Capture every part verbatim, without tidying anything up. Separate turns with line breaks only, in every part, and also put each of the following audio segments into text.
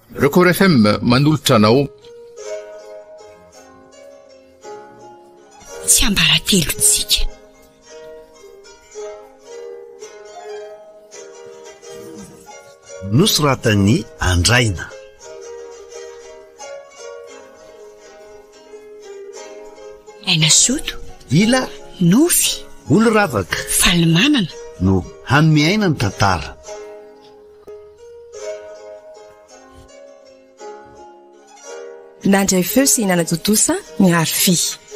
Record F M manolotra anao.
Tsy ambaratelo tsika.
Nosoratany Andraina.
Aina soto,
ila
nofy,
olo ravaka,
falimanana
no hanomeaina ny tantara.
Nandray feo sy hinana totosa miaro fi.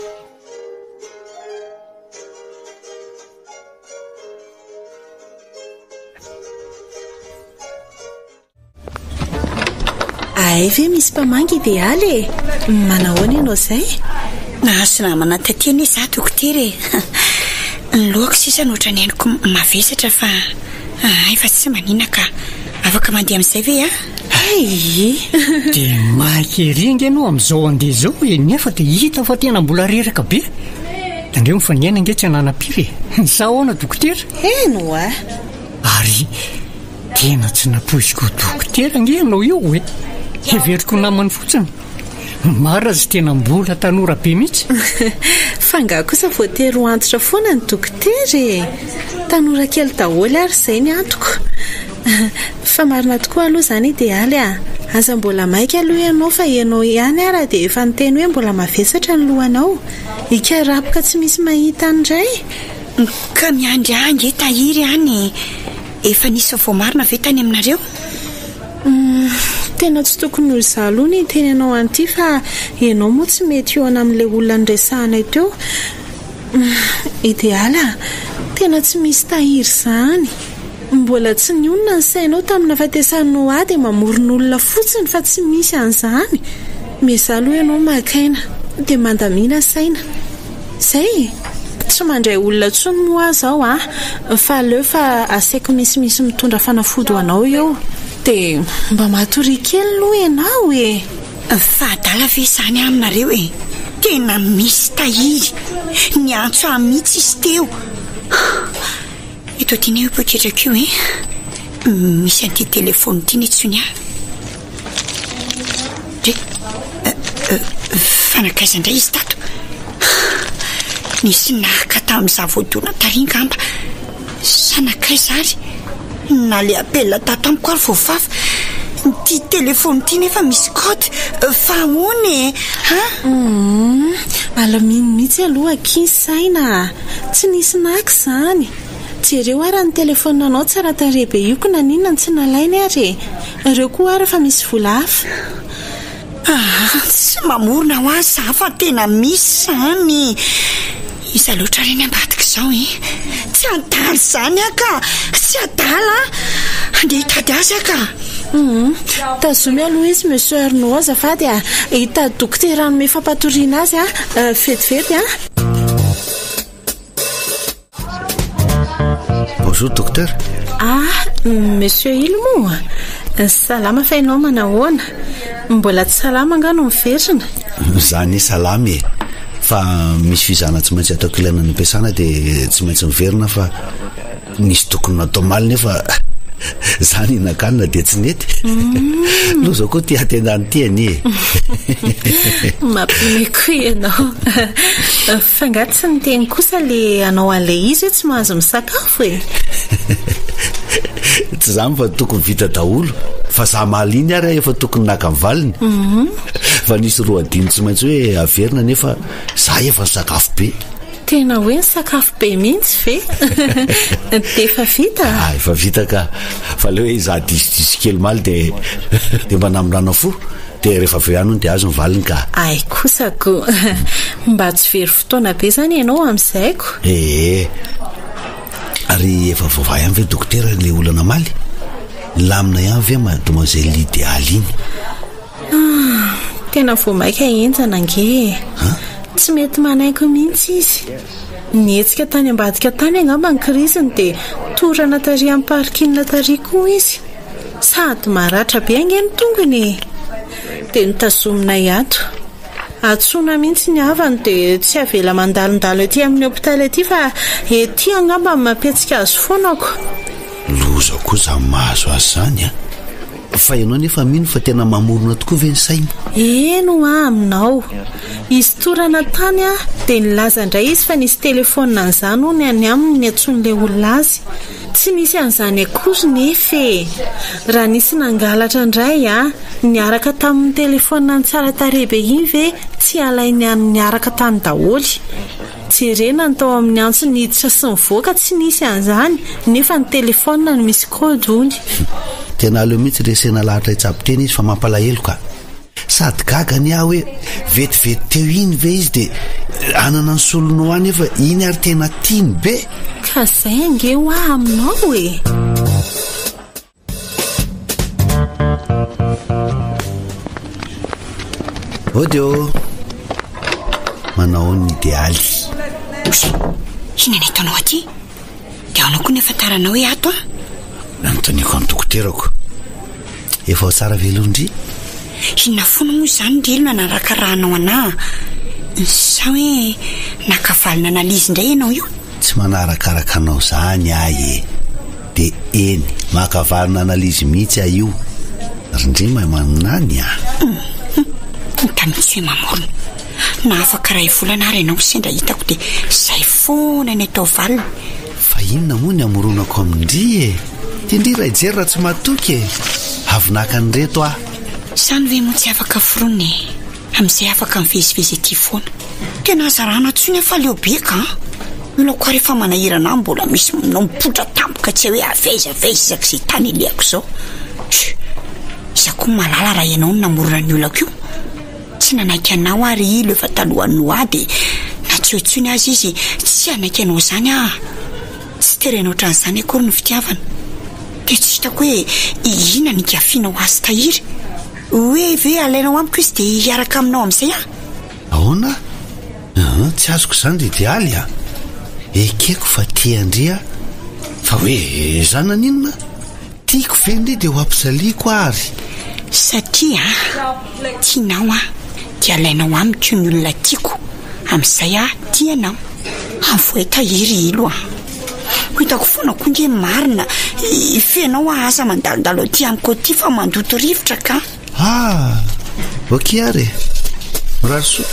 Ay ve misy mpamangy idealy e? Manahoana ianao zay?
Nahasina manantatia za dokotera e. Ny lohako sisa nohatra ny hainiko mavesatra fa ay fa tsy manina ka afaka mandeha amin'izay ve a?
Ay
dia maikery anao amin'izao andeha zao e, nefa dia hita fa tena mbola reraka be. Andreo mifaniana nge tsy ananam-piry e. Sa ahoana dokotera?
Eno a?
Ary tena tsy napoiziko dokotera nge ianao io e. Heveriko namany fotsiny. Mara sy tena mbola tanora be mihitsy.
Fanga kosa voatery ho antitra foana ny dokotera e. Tanora kely daholo ary izay ny antoko. Fa marina tokoa aloha zany idealy a. Aza mbola maika aloha ianao fa ianao ihany ara dia efa niteny hoe mbola mavesatra ny lohanao. Ikarapaka tsy misy mahita andray.
Ka miandriangy tahiry any. Efa nisy vao marina ve tany aminareo?
Mm, tena tsy tokony ho iza aloha ny teny anao anty fa ianao moa tsy mety eo amin'ilay olona niresahanay teo. Mm, ideala, tena tsy misy tahiry zany. Mbola tsy nionina ny sainao tamina fatesanao a dia mamoron'olona fotsiny fa tsy misy an'izany. Mesa aloha ianao makaina dia mandamina saina. Zay tsy mandray olona tsony moa zao a. Fa aleo fa asaiko misimisy mitondra fanafody ho anao eo. Dia mba matory kely aloha ianao e.
Fadala ve izany aminareo e? Tena misy tahiry. Ny antso amitsy izy teo. Ito tiana io poketrako io e. Misy anty telefony tiana itsony a. Re fanakaizandray izy tato. Nisy naka tamin'iza voadona taringamba. Sanakaiza ary na le apela tato amiko ary voafafa. Ty telefony ty nefa misy kody. Fa ahoana e?
Mm, alaminy mihitsy aloha kinsaina. Tsy nisy naka zany. Jereo ara ny telefoninanao tsara tarebe io ko naninona ny tsy nalainy ary. Ireo koa ara fa misy vola hafa.
Ah, tsy mamorona ho azy fa tena misy zany. Iza loatra reny ambadika izao e. Tsy adala zany aka. Tsy adala. Andeha hitady azy aka.
Mm, tazomy aloha izy monsieur Arnaud azafady a. Hitady dokotera anome fampatoriana azy a. Vetivety a.
Bonjour docteur.
Ah, monsieur Ilmo. Salama fa ianao manahoana? Mbola tsy salama nga no miverina?
Zany salama e. Fa misy fizana tsy maintsy ataoko ilaina ny ampiasana dia tsy maintsy miverina fa nisy tokony natao maly nefa zany inakanina dia tsy nety. Mm. Loha zao koa tia tena nytiany e.
Mampime koa ianao. Fa nga tsy niteny kosa le anao an'ilay izy tsy mahazo misakafo e.
Tsy zany fa tokony vita daholo. Fa za maliny ary efa tokony naka amin'ny valiny. Mm-hmm. Fa nisy roa adiny tsy maintsy hoe averina nefa za efa nisakafo be.
Tena hoe nisakafo be mihitsy ve? Dia efa vita?
Ah, efa vita ka. Fa leo hoe za disodisy kely maly dia dia mba namorana fo. Dia rehefa avy ihany dia azo ny valiny ka.
Ay kosako. Mba tsy very fotoana be zany ianao amin'izayko.
Eh. Ary efa voavay ihany ve dokotera le olana maly? Lamina ihany ve mademoiselle idéaly iny?
Ah, tena vao maika enjana nge. Tsy mety manaiko mihitsy izy. Nietsika tany ambadika tany angamba ny kriziny dia torana tary amin'ny parkina tary koa izy. Sady maratra be ange ny tongony. Dia nitazomina ato. Atsona mihitsy ny avany dia tsy avela mandalondalo ety amin'ny hôpitaly ety fa ety angamba mampetsika azy foanako.
Loza koa za mahazo azy zany a. fa ianao nefa mino fa tena mamorona tokoa ve ny saina?
eno a aminao izy torana tany a dia nilaza indray izy fa nisy telefona n'izany ho ny any aminy ny antson'ilay olona azy tsy nisy an'izany akory nefa raha nisy nangalatra indray a niaraka tamin'ny telefona ny tsara tarebe iny ve tsy alainy any niaraka tany daholy jerena ny tao amin'ny antso niditra sy mivoaka tsy nisy an'izany nefa ny telefona no misy kody ony.
Tena aleo mihitsy resena lahatra itsaboteny izy fa mampalahelo ka sady gaga ny aho hoe vetivety teo iny ve izy dia anana ny solonao any efa iny ary tena tiany be
ka zay ange ho ah aminao e.
Odio manao ny idealy
ina ny ataonao aty dia anao koa nefa taranao hoe ato a
nanotoniko amin'ny dokoterako efa ao tsara velondry
inona foana moa izany ndelona naraka rahanao anahy sa hoe nakavalina analizy indray ianao io
tsy manarakaraka anao zany ah e dia eny makavalina analizy mihitsy ah io rindrima maminany ah
tamitsy hoe mamorona na afaka ray volana ary ianao sendra hitako dia izay foana ny atao valina
fa inona moa ny amoronako amindry e tindry ray jery raha tsy matoky e avinaka ny reto ah
sany ve moa tsy afaka forony amin'izay afaka mivezivezy aty foana tena azarana tsony afa leo beka a milao koa rehefa manahirana mbola misy minao mipotra tampoka tsy hoe aveza aveza izaka izay tany ileko izao izako malala raha ianao no namorona ny olako io tsy nanaiky anao ary ilo efa talohanno ah dia na tsy hotsony azy izy tsy anaiky anao izany ah tsy terenao ohatran'izany akory ny fitiavana dia tsy hitako hoe ina ny kafianao azy tahiry hoe ve alainao amiko izy dia hiaraka aminao amin'izay ah
ahoana tsy azoko izany dia idealy ah ekeko fa tiandria fa hoe zana ninona tiako vendry dia ho ampisaliko ary
satria tianao ah dia alainao amiko ny olona tiako amin'izay ah tianao avoe tahiry ilo ah hitako foana koa nge marina ifenao ah asa mandalodalo aty amiko aty fa mandoto rivotra ka
ah ok ary miraroso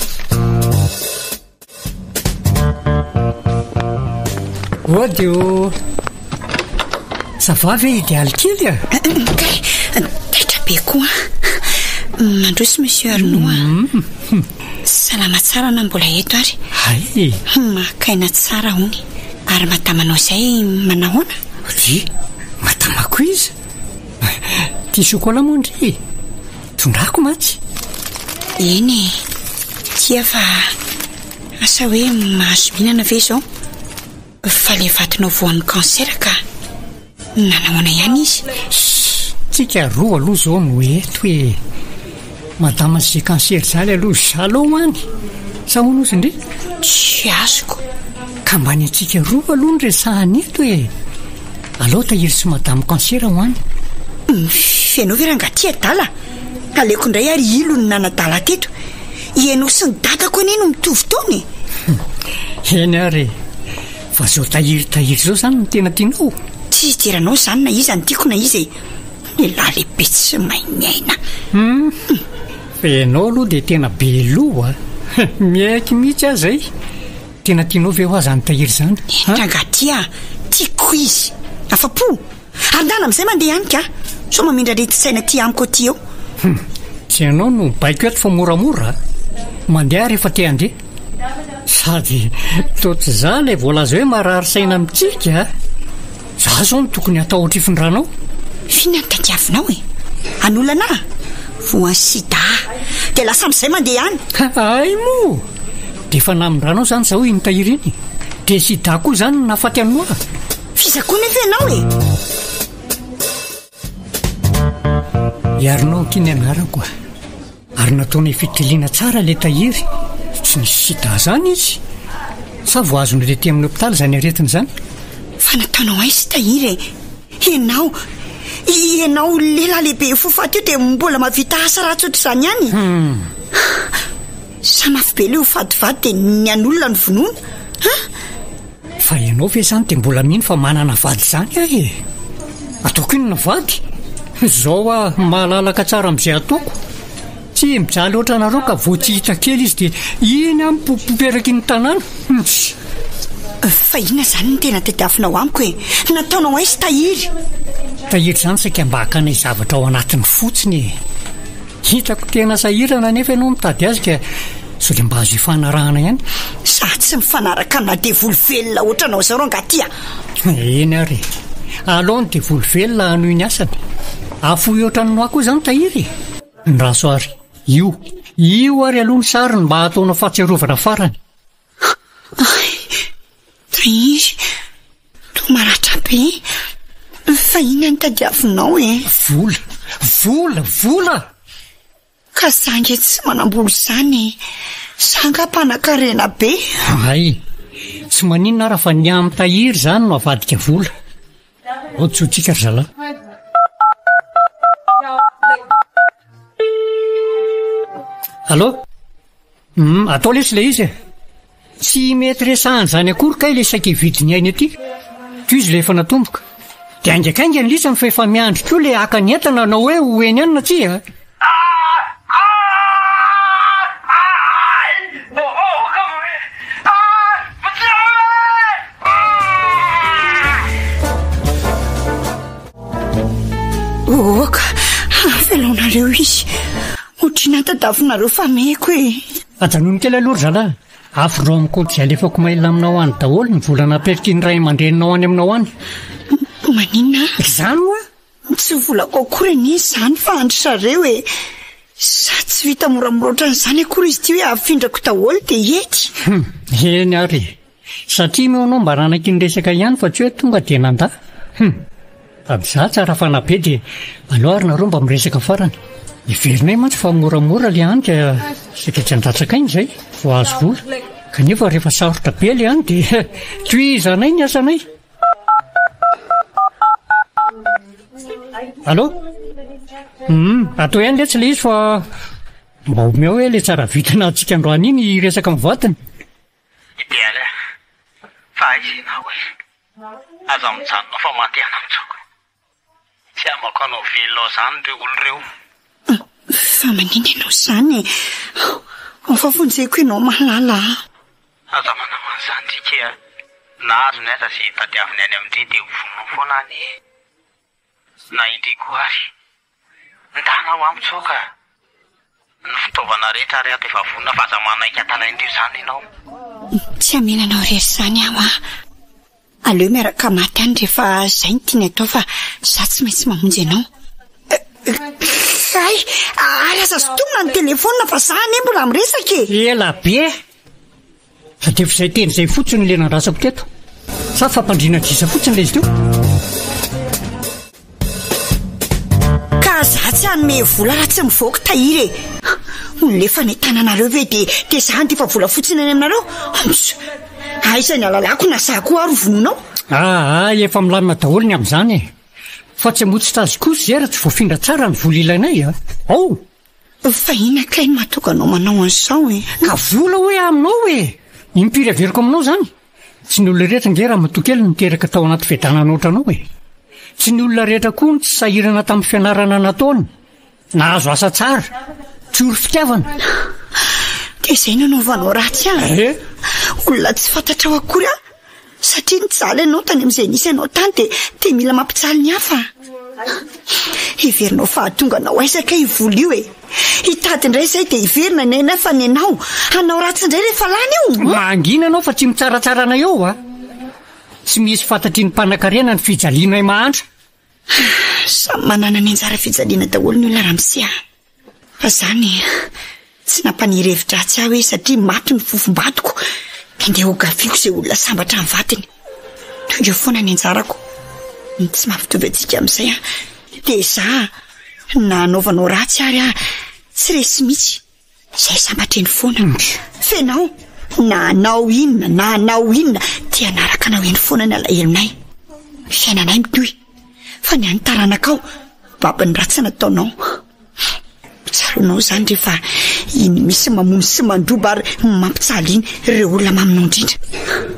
odio savavy idealy kely a
taitra be koa mandroso monsieur Arnaud salama tsara na mbola eto ary
ay
makaina tsara hony ary matamanao izay manahoana
ry matamako izy tia chocolat mondry tondrako matsy
eny tia fa asa hoe mahazo mihinana ve izao fa le vatinao voan'ny kansera ka nanahoana ihany izy
tsika roa aloha zao no eto hoe madama sy kansera zany aloha zalo any sa hono izy indri
tsy azoko
ka mbany atsika roa aloha ny resahany eto hoe alao tahiry sy madama kansera ho any
fianao ve rangaty adala aleko indray ary ilo ny nanadala teto ianao sy ny dadako anie no mitovy taony
eny ary fa zao tahiry tahiry zao zany no tena tianao
tsy idiranao zany na izy anytiako na izy lehilahy lehibe tsy mainaina
fa ianao aloha dia tena be loha miaiky mihitsy azy zay tena tianao ve ho azy any tahiry zany
rangaty a tiako izy afa-po andana amin'izay mandeha any ka so mamindra reti-tsaina ty amiko aty eo
tsy ianao no baiko eto fa moramora mandeha rehefa te andeha sady toatsy za lay voalaza hoe marary saina amintsika za zao no tokony atao ohatry ifindranao
fina ny tadiavinao e an'olana voany sida dia lasa amin'izay mandeha any
ay mo dia efa namindranao zany za hoe iny tahiry iny dia sida koa zany nafaty anoa
fizakoa nefa ianao e
iarinao kiny anarako ary nataony fitiliana tsara le tahiry tsy nisy sida zany izy sa voazony rety amin'ny hopitaly zany aretiny zany
fa nataonao ay sy tahiry e ianao ianao lehilahy lehibe fofaty io dia mbola mavita asa raha tsotra izany ihany samafy be le ho fadivady dia ny an'olona ny vonoana
fa ianao ve zany dia mbola mino fa manana vady zany ah e ataoko ino na vady Zao a mahalalaka tsara amin'izay ataoko. Tsy mijaly oatra nareo ka vo tsy hita kely izy dia iny amin'ny popoperaka ny tanàna.
Fa inona izany ny tena tadiavinao amiko e? Nataonao aizy tahiry?
Tahiry izany saika mba hakana zavatra ao anatiny fotsiny e. Hitako tena sahirana nefa ianao mitady azy ka sao dia mba azo hifanarahana ihany.
Za tsy mifanaraka amina devoly velona ohatranao izao rao ngaty a.
Eny ary. Alao ny devoly velona noho ny asany. Afohy ohatran'ny koa izany tahiry. Ny raso ary. Io. Io ary aloha ny sariny mba ataonao fahatsiarovana farany.
Tahiry. Tomaratra be. Fa inona ny tadiavinao e?
Vola. Vola. Vola.
Ka zangy tsy manamboly izany. Zanga mpanan-karena be.
Ay. Tsy maninona raha fa ny amin'ny tahiry izany no avadika vola. Otsotsika ry zalahy. Allô? Mm, atao lesy le izy e. Tsy mety resahany zany akory kay le saika hividiny ainy aty. Toy izy le efa natomboka. Dia aingakaingany lisany fa efa miandry koa le haka ny entana na hoe ho eny ihany na tsia.
Oka, velonareo izy. Otrina tadavinareo fa meko e.
Ajanony kely aloha ry zalahy. Afindro amin'ny kody izay alefako mailina aminao any daholo ny vola napetrika ny ray aman-dreninao any aminao any.
Maninona?
Izany hoa?
Tsy volako akory ny izany fa androsareo e. Sa tsy vita moramora ohatran'izany akory izy ty hoe afindrako daholo dia ety.
Eny ary. Satria meonao mba ranaki ny resaka ihany fa tsy hoe tonga dia nanda. Amin'izany tsara fanabe dia alao ary nareo mba miresaka farany. Iverinay mantsy fa moramora le any ka saika tsy andratsaka iny izay vo azo vola. Kanefa rehefa sarotra be le any dia tohizanay ny asanay. Allô? Mm, atao ihany le tsy le izy fa mba omeo hoe le tsara vitana antsika androany iny resaka mivatiny.
Ideal fa izy na hoe aza mijanona fa mantehana amintsoko. Tsy amako anao velona izany ireo olo ireo.
Fa manina ianao izany e. Fa vonjeko ianao mahalala.
Aza manamana izany tsika nahazo ny aza sy tadiaviny any amin'ity dia vonona foana any. Na indriko ary ndanao amintsika ny fitaovana rehetra ary ato efa vonona fa aza manaika talaindrio izany ianao.
Tsy amenanao rery izany aho a. Aleo miaraka maty any rehefa izay ny tiany atao fa za tsy maintsy mamonjy ianao. Ay, ary aza sotomina ny telefona fa za ane mbola miresaka e.
Ela be. Fa dia izay teny izay fotsiny le nandrasako teto. Sa fampandriana drisa fotsiny le izy teo.
Ka za tsy hanome vola raha tsy mivoaka tahiry e. Olefa ny tananareo ve dia dia za ny efa vola fotsiny any aminareo. Aisany alalako na za koa ary vononao.
Ah, efa milamina daholo ny amin'izany e. Fa tsy motsy tazy kosa zay raha tsy voafindra tsara ny vola ilainay a. Ao.
Fa ina kay ny mahatonga anao manao an'izao e.
Ka vola hoe aminao e. Impiry averiko aminao zany. Tsy ny olona rehetra nge raha matokely niteraka tao anaty fiadanana ohatranao e. Tsy ny olona rehetra koa ny tsy sahirana tamin'ny fianarana nataony. Nahazo asa tsara. Tsy ory fitiavana.
Dia izay nanaovanao ratsy a.
Eh?
Olona tsy fantatrao akory a. Satria nijaly ianao tany amin'izay nisy ianao tany dia dia mila mampijaly ny hafa. Iverinao fahatonga anao aisaka ivola io e. Hitady indray izay dia iverina ny aina fa ny anao hanao ratsy indray rehefa lany io.
Mangina anao fa tsy mitsaratsara anay eo a. Tsy misy fantatry ny mpanan-karena ny fijalianay mahantra.
Samy manana ny anjara fijaliana daholo ny olona ramsia. Fa izany tsy nampaniry hevitra-dratsy aho hoe satria maty ny fofom-batoko andeha ho gafiako izay olona sambatra amin'ny vatiny. Tonga foana ny anjarako. Tsy mampitovy antsika amin'izay a. Dia za na anaovanao ratsy ary a tsy resy mihitsy. Izay sambatra eny foana. Fenao na anao inona na anao inona dia anaraka anao eny foana ny alahelonay. Fiainanay mitohy. Fa ny any taranakao babany ratsy nataonao. Tsaronao izany rehefa iny misy mamono sy mandroba ary mampijaly iny ireo olona maminao indrindra.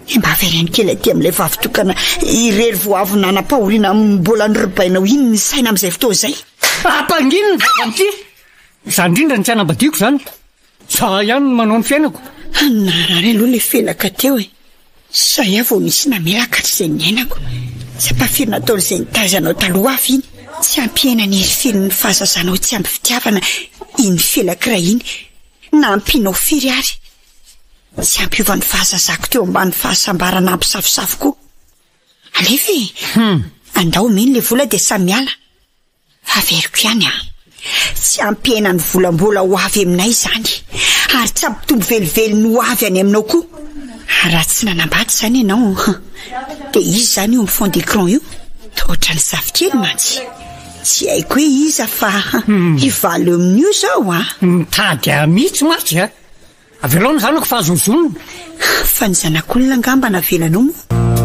mba vereny kely aty amin'ilay vavitokana irery voavy nanam-pahoriana mbola nyribainao iny ny saina amin'izay fotoa izay.
Ampanginina vavanty za indrindra ny tsy anambadiako zany za ihany no manao ny fiainako.
Narary aloha le felaka teo e sa ia vao nisy namelaka hatr'izay ny ainako tsy ampafirina ataon'izay nitazanao taloha avy iny tsy ampiaina ny hery ny fahazazanao tsy ampy fitiavana iny felaka ray iny na ampianao firy ary tsy ampiovan'ny fahazazako teo ambany fahasambarana ampisafosafo koa alefa e hmm. andao miny le vola dia samiala averiko ihany a tsy ampiaina ny volambola ho avy aminay zany ary tsy ampitombo velively no avy any aminao koa raha tsy nanambady zany ianao dia izy zany io mifond d'écran io tohatra ny zavokely mantsy tsy haiko hoe iza fa hivaly amin'io zao a
mitady mihitsy mantsy a avy aloha ny zanako fa azonzonona
fa ny zanak'olona angamba navelanao mo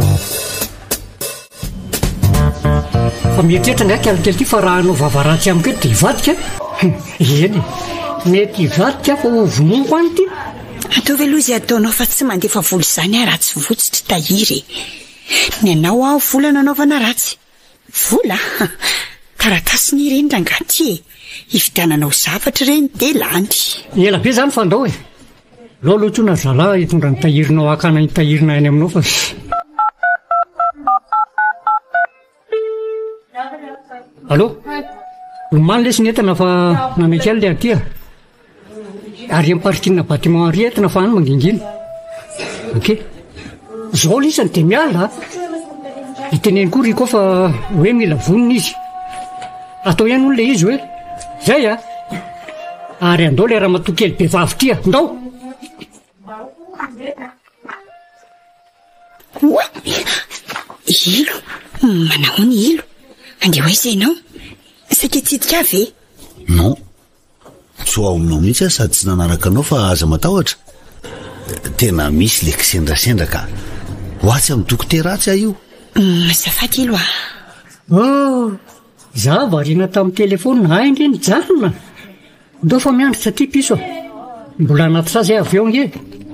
fa mietrehitra ndraiky alokely ty fa raha anao vavaratsy amiko eto dia hivadika eny mety hivadika fa hovomoniko any ty
ataovy aloha izay ataonao fa tsy mandefa voly izany a ratsy votsy tsy tahiry ny anao a vola nanaovana ratsy vola taratasy ny reny rangaty e hividiananao zavatra reny dia lany
ela be zany fandao e lolotsona zala hitondra ny tahirinao akana ny tahirina any aminao fa allo lomany lesy ny entana fa nanakely le atya ary amparikina bâtiment ary entina fa any mangingina ok zao lisany dia miala hiteneny koa riko fa hoe mila vonina izy atao ihany olona izy hoe zay a ary andao le raha matokely be vavitria ndao
oa ilo manao ny ilo andeha ho aiza ianao saika tsidika ave
non tsy ho aminao mihitsy a sady tsy nanaraka anao fa aza matahotra tena misy le kisendrasendra ka hoatsy amin'ny dokoteratsy a io
mazafady ilo a
oh za variana tamin'ny telefona hay indreny janona ndao fa miandry satria piso mbola anaty sa zay avy eo nge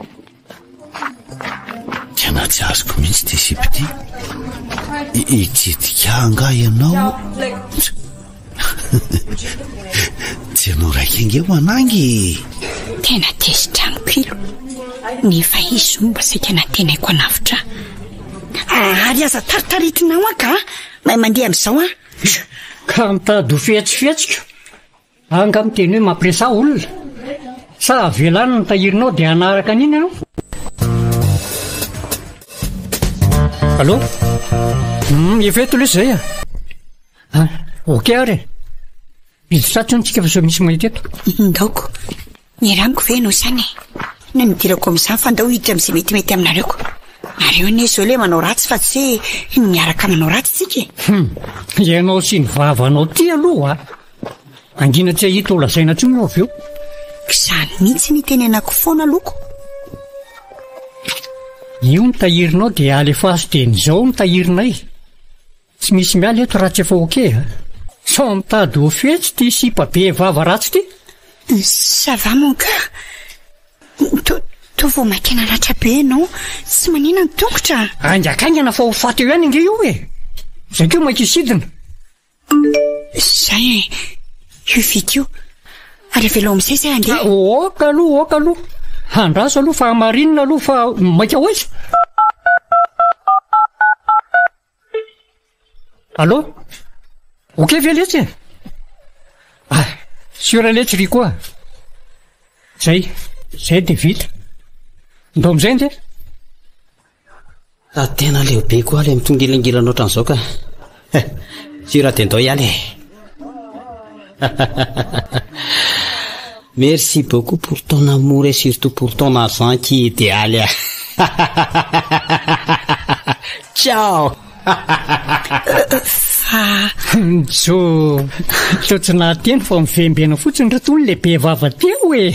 tena tsy azoko mihitsy ty sipity itsidika anga ianao tsy ianao raiky inge manangy
tena tezitraniko ilo nefa izy mba saika natenaiko anavitra ary aza taritaritinao aka mahay mandeha amin'izao a
ka mitady ho fihetsifihetsika anga miteny hoe mampiresaha olona sa avelany ny tahirinao dia anaraka an'iny ianao allo efeto lesy zay a ok ary izy satso ntsika fa so misy mahita eto
ndaoko miramiko ve no sany na midirako amin'izany fa ndao hiditra amin'izay metimety aminareoko nareo ne zao le manao ratsy fa tsy hoe miaraka manao ratsy tsika
ianao sy ny vavanao ty aloha angina tsy ahita ho lazaina tsy minao avy eo
izany mihitsy ny teny anako foana loko
io ny tahirinao dia alefaso dia nyzao ny tahirinay tsy misy miala eto raha tsy efa oke a sao mitady ho fetsy ty sipa be vava ratsy ty
ça va mon cœur to vao makena ratra be ianao tsy manina ny tongotra
angakaingana fa ho faty eo ihany inge io e zay keo maikisidina
zay e io vity io ary avelao amin'izay zay andeha
oka aloha oka aloha andraso aloha fa hamarinina aloha fa maika ho aiza allo ok ve letsy e ah siora letsy ry koa zay zay dia vita ndao amin'izay nde
raha tena lehibe koa le mitongilangilana ohatran'izao ka siora dia ndao ihany e merci beaucoup pour ton amour et surtout pour ton argent qui est idéal ciao
fa
so so tsy nahateny fa mivembena fotsiny ratony lehibe vava teo e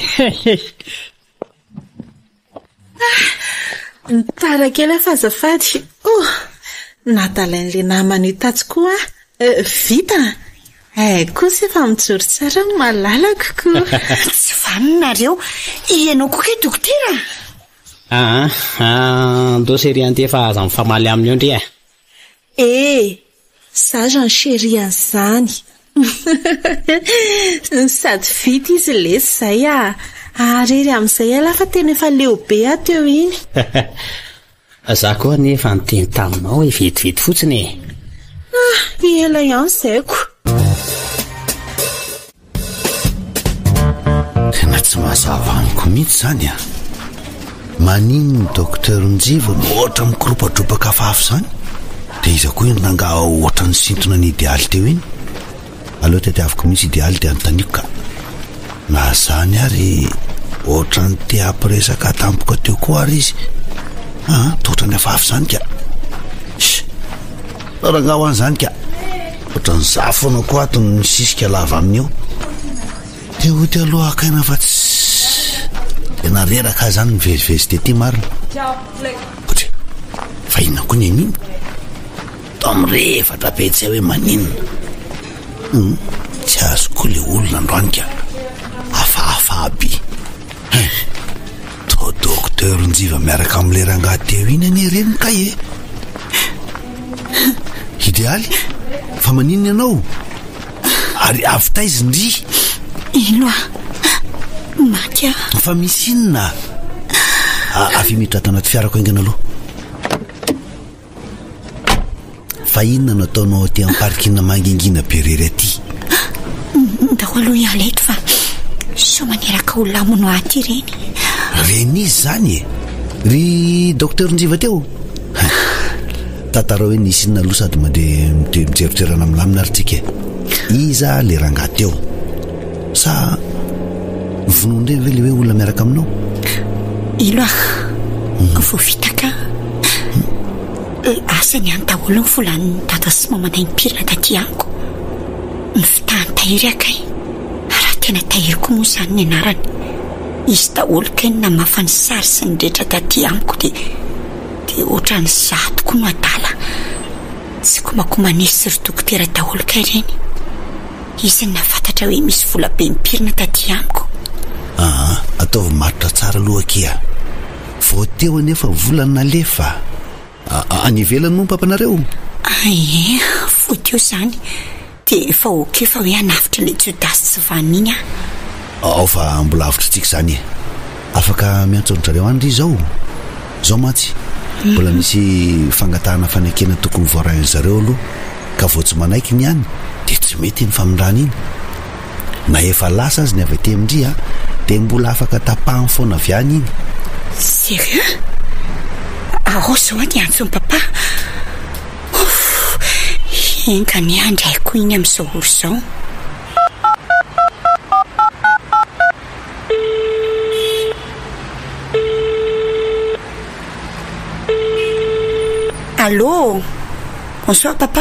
nitarakela fa azafady oh natalain'le namany tatsy koa vita eh kosa efa mijoro tsara malalaka koa
tsy vaninareo ianao koa ke dokotera
aa ndo serianty efa aza mifamaly aminy eo ndre a
e za zany serian'izany sady vita izy lesy zay a arery amin'izay ala fa tena efa leobe ateo iny
za koa nefa nyteny taminao hoe vetivety fotsiny e
ah ela ihany zaiko
tena tsy mazava amiko mihitsy zany a manino ny docteur Njiva no ohatra mikoropadropaka afafy zany dia iza koa nanga ohatra ny sintona ny idéaly teo iny aloha tetiaviko mihitsy idéaly dia anontaniako ka na zany ary ohatra ny te ampiresaka tampoka teo koa ary izy ah tohatra ny afafy zany ka ranga ho an'izany ka ohatra ny zafona koa ato ny sisika lava amin'io dia ho ty aloha akaina fa tsy tena reraka zany mivezivezy te ty marina ohatry fa inona koa ny aniny to am'rehefatra be tsy hoe maninona tsy azo koa le olona androany ka hafahafa aby to docteur Njiva miaraka am'le rangahy teo iny ane reniny ka e idéaly fa maninona ianao ary avy taizy ndry
ino a maky a
fa misy inona afy miditra ato anaty fiarako aingana aloha fa inona nataonao ty amparikina mangingina be rery aty
ndao aloha iala eto fa so maneraka olona amono aty reny
reny izy zany e ry docteur Njiva teo tatara hoe nisy inona aloha sady mandre mijerojerana milamina ary tsika iza le rangahy teo sa vonondre ve le hoe olona miaraka aminao
ilo a vo vitaka asany any daholo ny volany dada sy mamanay mipirina taty amiko ny fitahany tahiry akay raha tena tahiry koa moa zany ny anarany izy daholo kay na mafany sary sy ny rehetra taty amiko dia dia ohatra ny zato koa no adala tsy komakomanesy ry dokotera daholo kay reny izy nafantatra hoe misy vola be mipirina taty amiko
ah ataovy maritra tsara aloha kia vao teo anefa volany nalefa any ivelany moa mpampanareo
ae vo teo zany dia efa oke fa hoe hanafitra le jiodasy tsy vaniny a
ao fa mbola avitra tsika zany e afaka miantsonitrareo andry izao zao mantsy mbola misy fangatahana fanekena tokony voarainy zareo aloha ka vo tsy manaiky ny any dia tsy mety ny famindrana iny na efa lasa azy ny avy te amindry a dia mbola afaka tapahany foana avy any iny
sérieux ao zao a dia antsony papa enga ny andraiko iny amin'izao oro zao allô bonsoir papa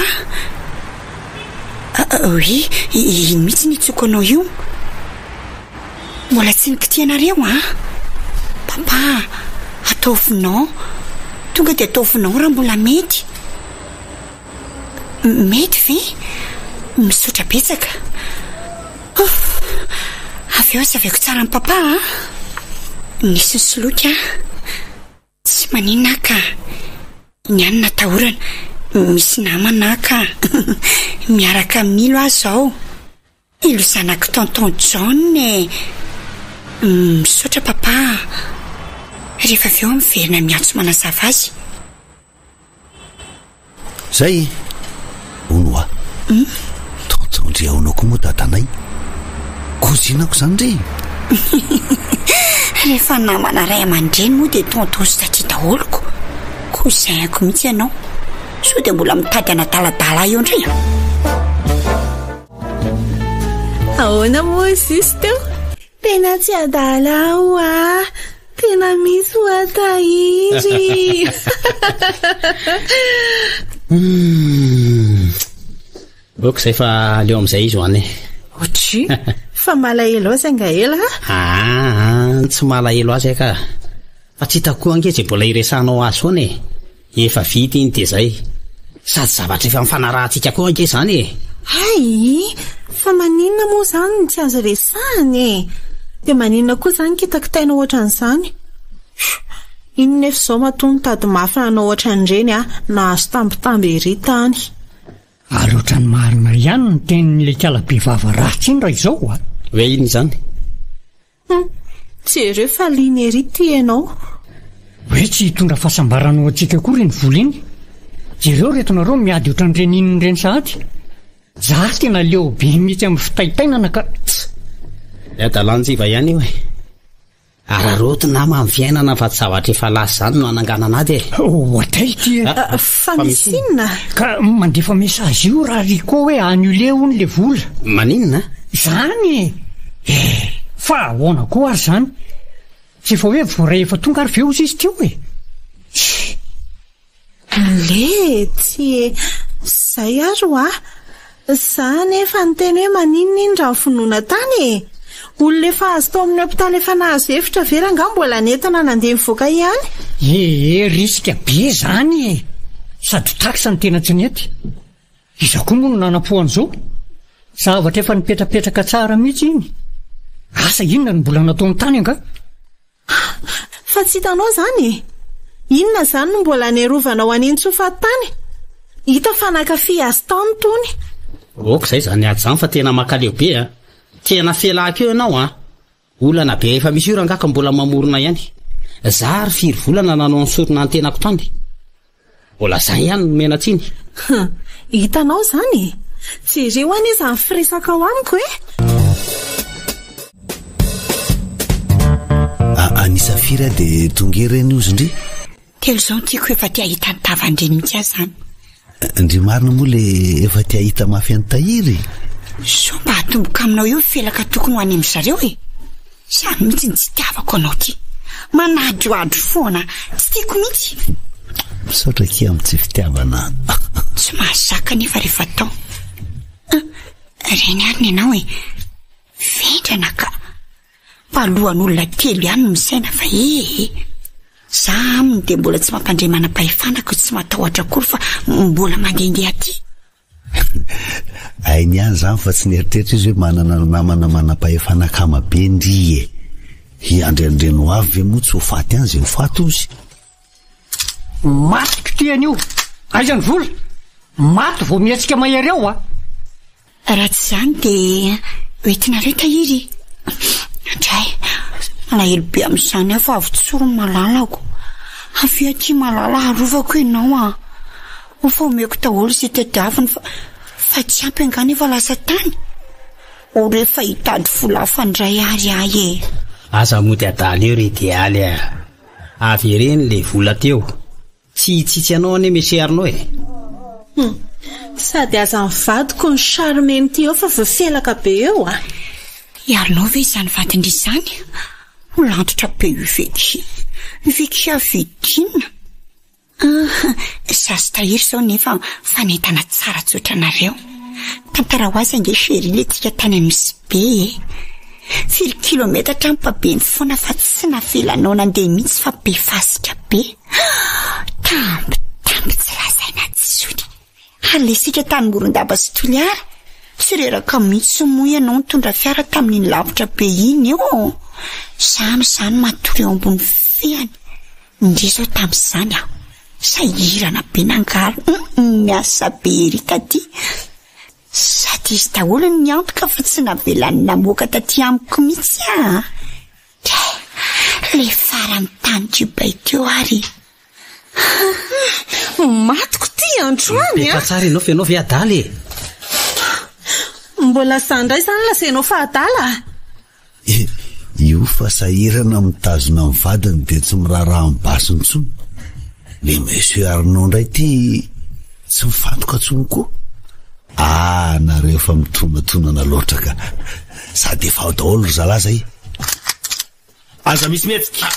uh, oui ino mihitsy nitsoko anao io mbola tsy nikitianareo a papa ataovinao tonga dia ataovinao raha mbola mety mety ve misotra betsaka avy eo azaveko tsara ny papa a nisy soloka tsy maninona ka ny anina tahorana misy namana ka miaraka milo aho zao ilo zanako tonton John e misotra papa rehefa avy eo miverina miantso manazava azy
zay ono a tonton ndry aonao koa moa dadanay kozinako zany ndry
rehefa namana ray aman-dreny moa dia tonton sy taty daholoko kozaiko mihitsy ianao so dia mbola mitady anadaladala eo ndray
ahoana moa zisy teo tena tsy adala ao a tena misy ho atahiry
boko zay fa leo amin'izay izy hoany
otry fa malahelo azy anga ela
a tsy malahelo azy ka fa tsy hitako koa ange tsy mbola iresanao azy foana e efa vita iny dia zay sady zavatra efa mifanarahantsika koa ange zany e
ay fa maninona moa zany ny tsy azo resahany e dia maninona koa zany kitakitaina ohatra n'izany inona efa izao matony tady mafy nanao ohatran'ireny a nahazo tambitamby ery tany.
Ary ohatrany marina ihany ny tenin'ilay kalabe vava ratsy iny raha izao a.
Hoe iny izany?
Hmm. Jereo fa liana ery ty ianao.
Hoe tsy hitondra fahasambaranao antsika koa reny vola iny. Jereo retonareo miady ohatran'ireny inony ireny sahady. Za tena leo be mihitsy amin'ny fitaitainana ka
Adalanjiva ihany io e. Araroto na mamy fiainana fa tsy zavatra efa lasa zany no ananganana azy e.
Ohatray ty e.
Fa misy inona?
Ka mandefa mesazy io raha riko hoe annulé hono le vola.
Maninona?
Zany e. Fa ahoana koa ary zany. Tsy efa hoe voaray efa tonga ary veo izy teo e.
Le tsy zay ary ho a. Za nefa nyteny hoe maninona iny raha finoana tany e. Olona efa azo tao amin'ny hopitaly efa nahazo hevitra vera nga mbola netana nandeha mivoaka ihany.
Ee riska be zany e. Sady taksa ny tena tsy nety. Iza koa moa no nanapoan'izao. Zavatra efa nipetrapetraka tsara mihitsy iny. Asa inona no mbola nataony tany anga?
Fa tsy hitanao zany e. Inona zany no mbola nerovana ho an'iny tsofa tany? Hita fa nankafy azy tany tony.
Oka izay zany ady zany fa tena makaleo be a. Tena felaka eo ianao a. Olana be efa misy ora angaka mbola mamorona ihany. Za ary firy volana nanao ny sorona ny tenako tany. Mbola zay ihany no mena tsiny.
Hitanao zany e. Jereo any izy amin'ny firesaka ao amiko e.
Anisa firy dia tonga ireny ozindry.
Telo izao tiako efa tia hita ny tavandreny mihitsy azy zany.
Ndry marina moa le efa tia hita mafy any tahiry.
So mba hatomboka aminao io felaka tokony ho any amin'ny zareo e. Samy mihitsy ny tsy tiavako anao ty. Manadroadro foana. Tsy tiako mihitsy.
Misaotra kia amin'ny tsy fitiavana.
Tsy mahazaka nefa rehefa tao. Reny ary ny anao e. Vendrana ka. Palohan'olona telo ihany no misaina fa ee. Za aminy dia mbola tsy mampandray manam-pahefanako tsy matahotra akory fa mbola mandehandeha aty.
Ainy ihany zany fa tsy nieritreritra izy hoe manana namana manam-pahefana kama be ndry e. Hiandrendreny ho avy ve moa tsy ho faty any izay ho faty ozy.
Maty ty an'io. Aiza ny vola? Maty vao mietsika mahery ao a.
Raha tsy zany dia hoentinareo tahiry. Andray, malahelo be amin'izany aho fa avy tsoro malalako. Avy aty malala harovako ianao a. Ho fa omeko daholo izay tadiaviny fa fa tsy ampy angany efa lasa tany. O rehefa hitady vola afandray ary ahy e.
Asa mody adaly eo idealy a. Avy ireny le vola teo. Tsy tsitsy anao ane meserinao e.
Hmm. Sady aza mivadiko ny charmeny ty eo fa voafelaka be eo a.
Iarinao ve izany vadindry izany? Lantotra be io veky. Veky avidina. Zazy tahiry izao nefa fanentana tsara tsoatranareo. Tantara ho azy ange chéri le tika tany misy be e. Firy kilometatra mipabeny foana fa tsy navelanao nandeha mihitsy fa be fasika be. Tamby, tamby tsy razaina tsony. Alesika tany Morondaba sy Toliara. Tsy reraka mihitsy moa ianao nitondra fiara tamin'iny lavitra be iny eo. Zany zany matory eo ambony feany. Ndre zao tamin'izany aho. Sahirana be nangaro. Miasa be ery taty. Sady izy daholo ny antoka fa tsy navelan'ny namoaka taty amiko mihitsy a. Le farany tany Dubai teo ary.
Matiko ty androany a.
Befa tsara ianao fenao ve adaly e.
Mbola sandray zany lasainao fa adala.
Io fa sahirana mitazona amin'ny vadiny dia tsy miraharaha amin'ny basiny tsony. Le monsieur Arnaud ndray ty tsy mifantoka tsony koa. Ah, nareo efa mitonantonana loatra ka. Sady efa ao daholo ry zalahy zay. Aza misy mihetsika.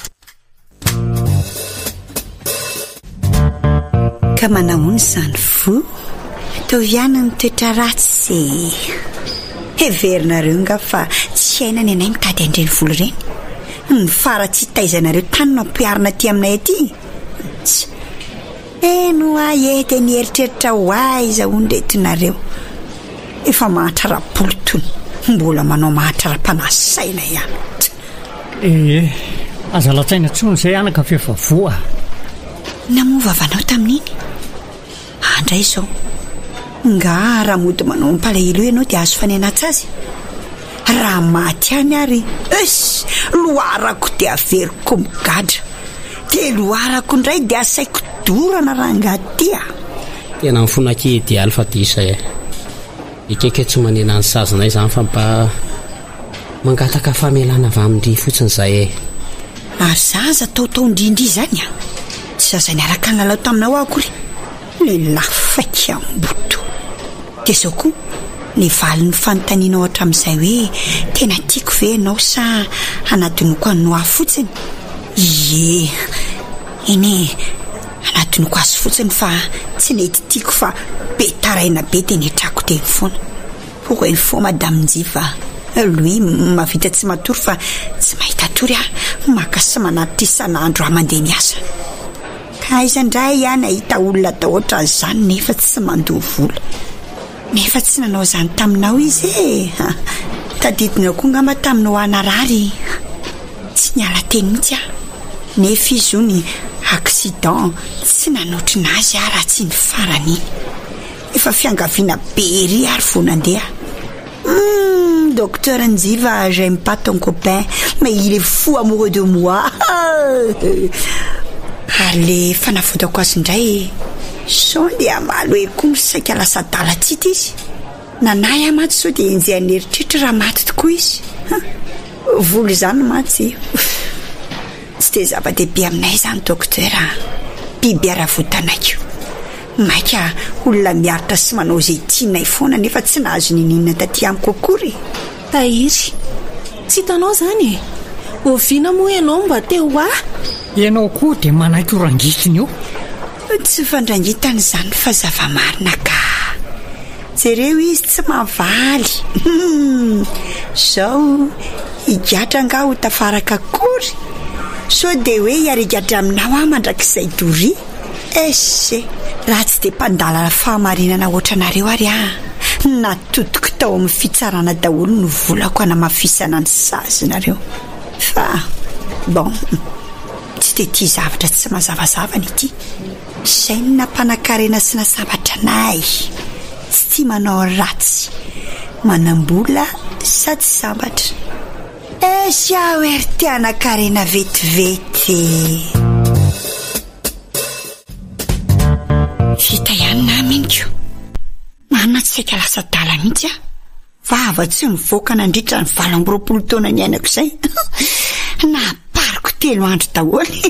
Ka manahoana izany fo? Toviana ny toetra ratsy. Heverinareo nga fa tsy haina ny anay mitady andreny vola ireny. Ny fara tsy taizanareo tany no ampiarina aty aminay aty. Eno ahety ny eritreritra ho aiza hondetinareo. Efa mahatra rapolo tony. Mbola manao mahatra ra-panasaina ihany.
Eh, aza latsaina tsony izay anaka fehfavoa.
Namovavanao tamin'iny andray izao nga raha mody manao nympalahelo ianao dia azo fanenatsazy raha maty any ary es loharako dia averiko migadra dia loharako indray dia asaiko dorana raha ngatya
tena mifonake dia alfa disa e ikeke tsy manena ny sazanay zany fa mpa mangataka famelana avy amindry fotsiny izay e
ary zaza taotao indrindry zany a tsy zazany araka ny lalao taminao akory lehilahy faiky amboto dia zao koa ny valin'ny fanontanianao hatramin'izay hoe tena tiako ve ianao sa anatinoko anao ahy fotsiny ie eny anatinoko azy fotsiny fa tsy nety tiako fa be taraina be dia netrako teny foana pour une fois madame Njiva lui mavita tsy matory fa tsy mahita tory a maka sy manatitra isan'andro a mandeha miasa ka izandray ihany ahita olona atao ohatran' izany nefa tsy mandoha vola nefa tsy nanao izany taminao izy e tadidina koa ngamba taminao anarary tsy niala teny mihitsy a nefa izy io ny accident tsy nanotrina azy a raha tsy ny farany iny efa fiangaviana be ry ary vo nandeha Hmm, docteur Njiva, j'aime pas ton copain, mais il est fou amoureux de moi. Allez, fanafotako azy indray sao dia amalo hoe koa saika lasa dala tsita izy nanay amaty sao dia enjehany eritritra raha maty tokoa izy volo izany maty tsy dia zava-dehibe aminay izany docteur biby ara-votanako maika olona miaritra sy manao izay tianay foana nefa tsy nahazo ninina taty amiko akory
Tahiry tsy hitanao izany e oviana moa ianao mba teo ah
ianao koa dia manaiky ho rangitiny io
tsy fandrangitany izany fa zava-marina ka jereo izy tsy mavaly zao higatra nga ho tafaraka akory sao dia hoe hiarigatra aminao ah mandrakizay dory ese raha tsy dia mpandalana fahamarinana ohatranareo ary ah natotoko tao amin'ny fitsarana daholo no volako anamafisana ny sazinareo fa bon tsy dia tia zavatra tsy mazavazavany ity izay ny nampanakarena sy nasambatra anay tsy tia manao ratsy manambola sady sambatra esy aho ery tia nakarena vetivety vita ihany na miniko mana tsy saika lasa dala mihitsy a vava tsy mivoaka nandritra ny valo amby roapolo taona ny ainako izay napariko telo andro daholo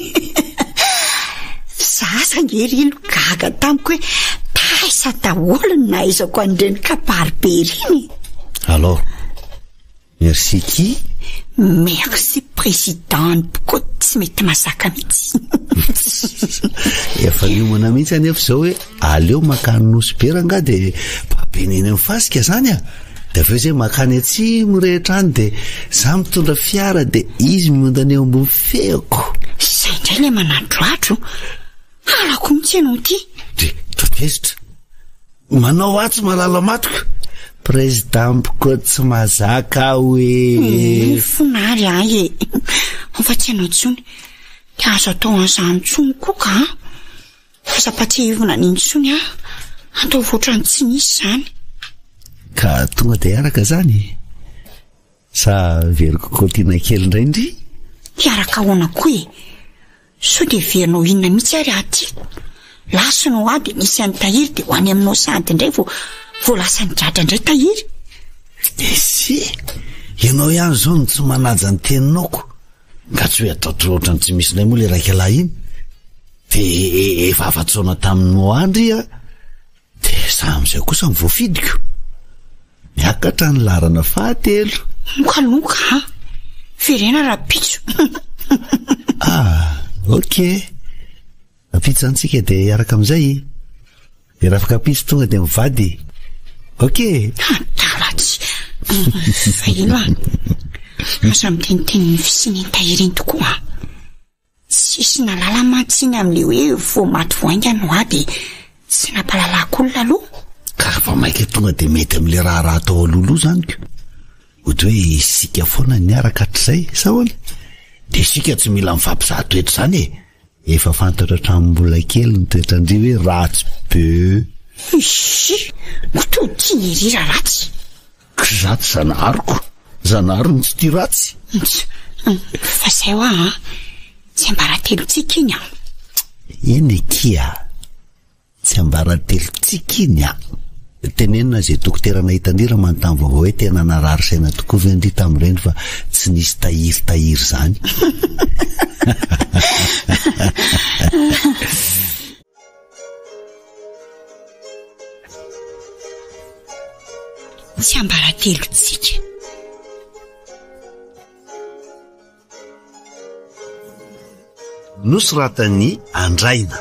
zaza ngerilo gaga tamiko hoe taisa daholo ny nahaizako an'ireny kaparibe riny
alors merci qui
merci président poko tsy mety masaka mihitsy
efa niomana mihitsy anefa zao hoe aleo makany nosopera nga dia babeneny mifasika zany a dia aveo zay makany atsimo rehetra any dia za mitondra fiara dia izy miondany eo ambony feoko
zay indray le manandroatro alako mihitsy ianao ty
de totezitra manao atsy malala matoko président poko tsy mazaka hoe
fonary ay e fa tsy ianao tsony dia azo atao an'izany tsony koa ka fasapatsy ivona n'intsony a atao voatrany tsy nisy zany
ka tonga dia araka zany sa veriko kotiana kely indray indry
hiaraka ahoana koa e sao dia verinao inona mihitsy ary aty lasonao a dia nisy any tahiry dia ho any aminao sady indray vo vo lasa nidratra indray tahiry
esy ianao ihany zao no tsy manaja ny teninao nga tsy hoe ataotro ohatrany tsy misy nay moa le raika lahy iny dia efa afatsaona taminao andry a dia za amin'izay kosa mivoafidiko miakatra ny larana fahatelo
mokaloka firena raha pitso
ah ok apitso antsika dia iaraka amin'izay dia raha afaka pitso tonga dia mivady ok
taratsy fa ino a asa miteniteny ny fisiny tahiriny tokoa sisy nalala matsiny amin'le hoe vo maty voaingano a dia tsy nampalalak'olona aloha
ka fa maika tonga dia mety amin'le raha raha atao aloloha zany ko ohatra hoe isika foana niaraka hatr'izay sa hoana de sika tsy mila mifampizaha toetra zany e efa fantatra hatramombola kely ny toetrandrio hoe ratsy be
isy oto tia rira ratsy
za tsy zanariko zanaro ny tsy tia ratsy
fa zay ho a tsy ambaratelotsika iny a
eny ekia tsy ambaratelotsika iny a tenenina zay dokotera nahitandira manontany vaovao hoe tena narary saina tokoa vendry tamin'ireny fa tsy nisy tahiry tahiry zany
tsy ambaratelotsika
nosoratany Andraina.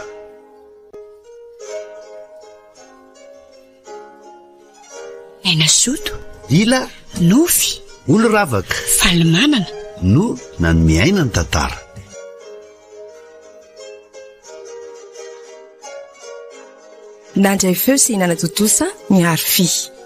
Aina soto
ila
nofy
olo ravaka
falimanana
no nanomiaina ny tantara.
Nandray feo sy hinana totosa miaro fi